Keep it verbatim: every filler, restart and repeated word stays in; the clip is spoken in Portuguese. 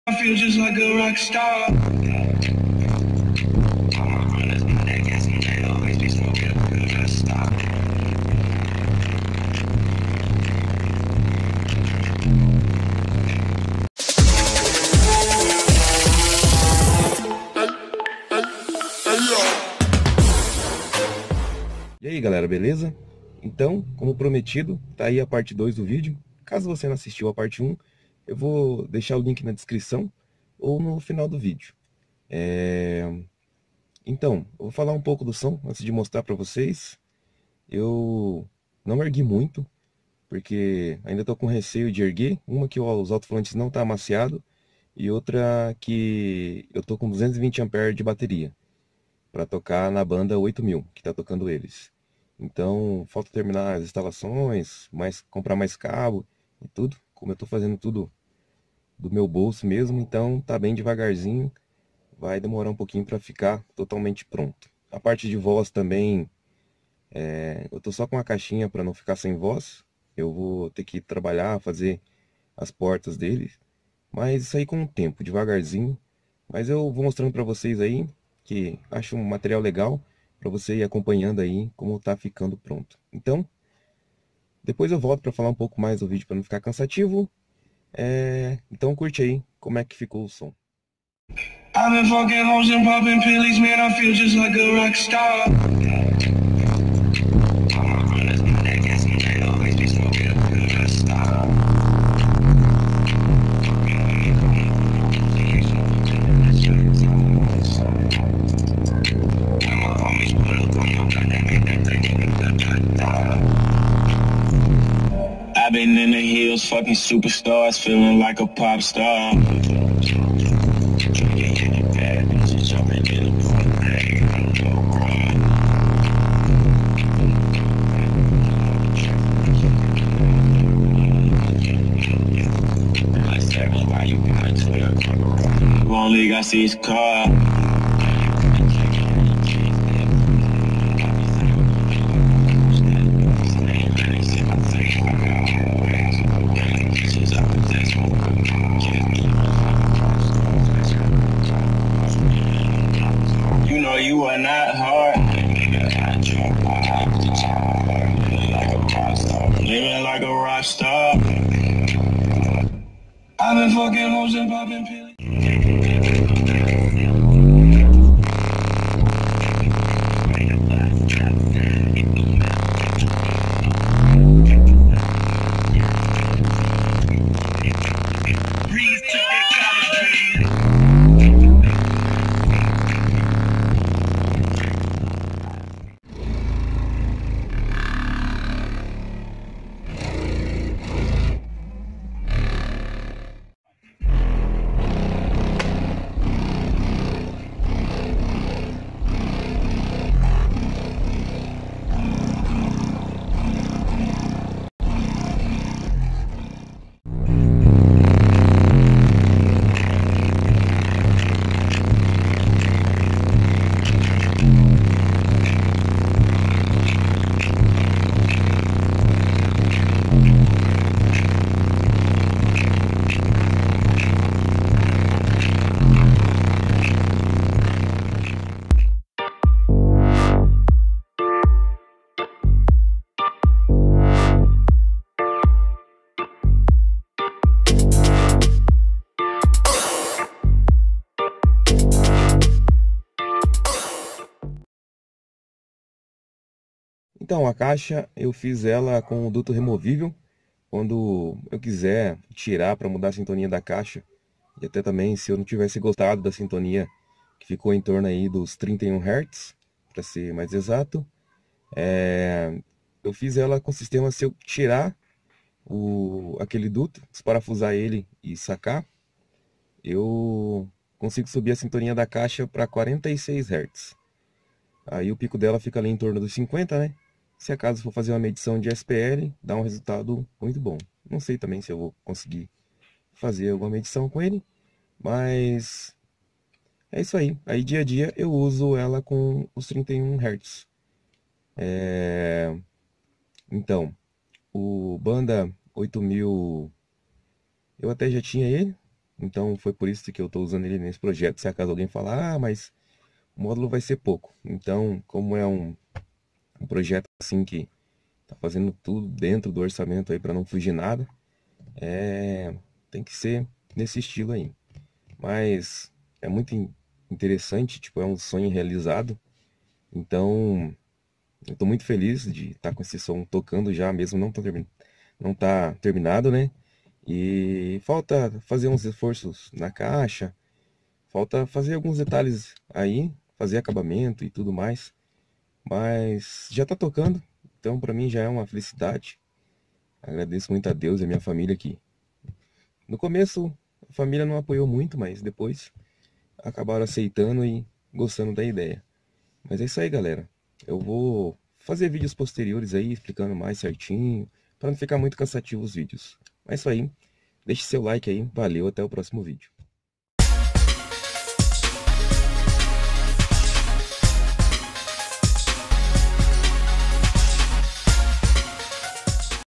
I feel just like a rock star. E aí galera, beleza? Então, como prometido, tá aí a parte dois do vídeo. Caso você não assistiu a parte um, eu vou deixar o link na descrição ou no final do vídeo. É... Então, eu vou falar um pouco do som antes de mostrar para vocês. Eu não ergui muito, porque ainda estou com receio de erguer. Uma que os alto-falantes não tá amaciado e outra que eu tô com duzentos e vinte amperes de bateria para tocar na banda oito mil, que está tocando eles. Então, falta terminar as instalações, mais, comprar mais cabo e tudo. Como eu estou fazendo tudo do meu bolso mesmo, então tá bem devagarzinho. Vai demorar um pouquinho para ficar totalmente pronto. A parte de voz também, é, eu tô só com a caixinha para não ficar sem voz. Eu vou ter que trabalhar, fazer as portas dele. Mas isso aí com o tempo, devagarzinho. Mas eu vou mostrando para vocês aí, que acho um material legal para você ir acompanhando aí como tá ficando pronto. Então, depois eu volto para falar um pouco mais do vídeo para não ficar cansativo. É... Então curte aí como é que ficou o som. I've been fucking hoes and popping pills, man. I feel just like a rock star. I've been in the hills, fucking superstars, feeling like a pop star. Only got his car. You know you are not hard. Living like a rock star. I've been fucking hoes and popping pills. Então, a caixa eu fiz ela com o duto removível. Quando eu quiser tirar para mudar a sintonia da caixa, e até também se eu não tivesse gostado da sintonia que ficou em torno aí dos trinta e um hertz, para ser mais exato, é... eu fiz ela com o sistema, se eu tirar o... aquele duto, desparafusar ele e sacar, eu consigo subir a sintonia da caixa para quarenta e seis hertz. Aí o pico dela fica ali em torno dos cinquenta, né? Se acaso for fazer uma medição de S P L, dá um resultado muito bom. Não sei também se eu vou conseguir fazer alguma medição com ele, mas é isso aí. Aí dia a dia eu uso ela com os trinta e um hertz. É... Então, o Banda oito mil, eu até já tinha ele, Então foi por isso que eu estou usando ele nesse projeto. Se acaso alguém falar, ah, mas o módulo vai ser pouco. Então, como é um, um projeto assim que tá fazendo tudo dentro do orçamento aí para não fugir nada, é, tem que ser nesse estilo aí. Mas é muito interessante, tipo, é um sonho realizado. Então, eu tô muito feliz de estar com esse som tocando já, mesmo não tá, termi- não tá terminado, né? E falta fazer uns esforços na caixa, falta fazer alguns detalhes aí, fazer acabamento e tudo mais. Mas já tá tocando, então pra mim já é uma felicidade. Agradeço muito a Deus e a minha família aqui. No começo, a família não apoiou muito, mas depois acabaram aceitando e gostando da ideia. Mas é isso aí, galera. Eu vou fazer vídeos posteriores aí, explicando mais certinho, para não ficar muito cansativo os vídeos. Mas é isso aí. Deixe seu like aí. Valeu, até o próximo vídeo.